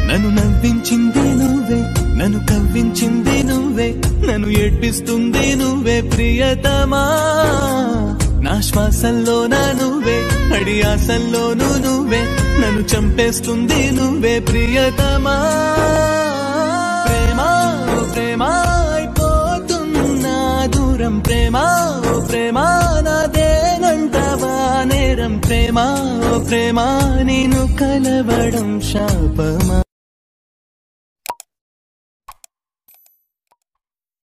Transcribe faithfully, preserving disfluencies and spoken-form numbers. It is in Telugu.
నన్ను నవ్వించింది నువ్వే, నన్ను కవ్వించింది నువ్వే, నన్ను ఏడ్పిస్తుంది నువ్వే ప్రియతమా. నా శ్వాసల్లోనా నువ్వే, అడి ఆశల్లోనూ నువ్వే, నన్ను చంపేస్తుంది నువ్వే ప్రియతమా. ప్రేమా ఓ ప్రేమా అయిపోతున్నా దూరం, ప్రేమా ఓ ప్రేమా నాదేనంటవా నేరం, ప్రేమా ఓ ప్రేమా నిన్ను కలవడం శాపమా.